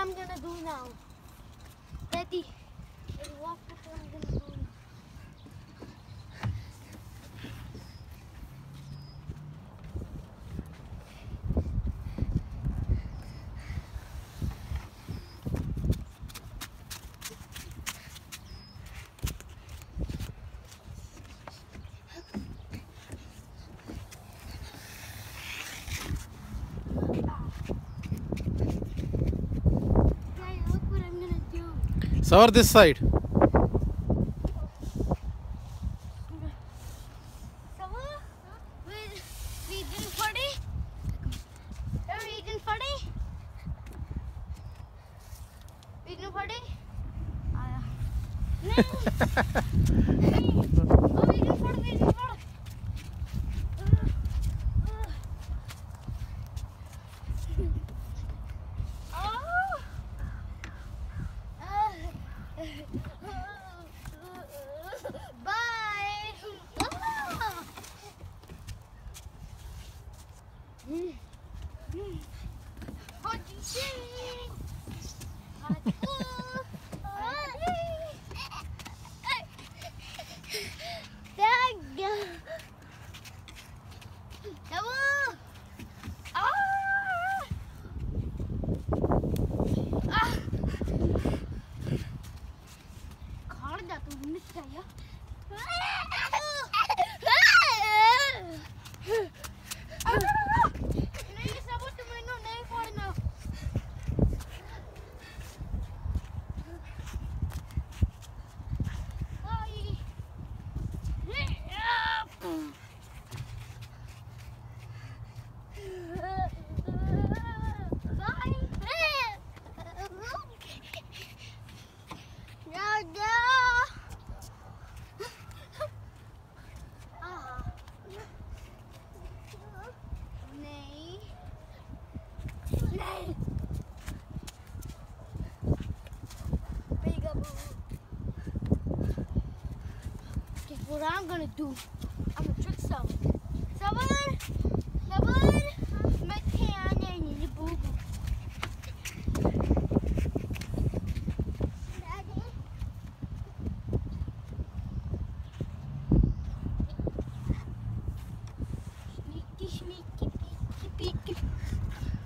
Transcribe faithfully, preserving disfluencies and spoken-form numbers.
I'm gonna do now. Daddy, watch what I'm gonna do now. Savar, this side. Savar, we we didn't party. We didn't party. We didn't party. Ah, no. Oh, we didn't party. We didn't party. What I'm gonna do, I'm gonna trick Savar. Savar, Savar, मैं ध्यान नहीं नहीं बू. Sneaky, sneaky, peeky, peeky.